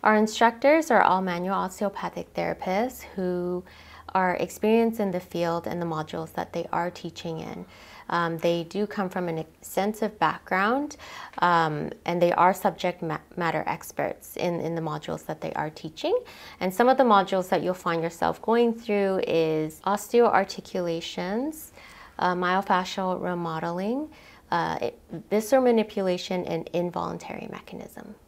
Our instructors are all manual osteopathic therapists who are experienced in the field and the modules that they are teaching in. They do come from an extensive background and they are subject matter experts in the modules that they are teaching. And some of the modules that you'll find yourself going through is osteoarticulations, myofascial remodeling, visceral manipulation, and involuntary mechanism.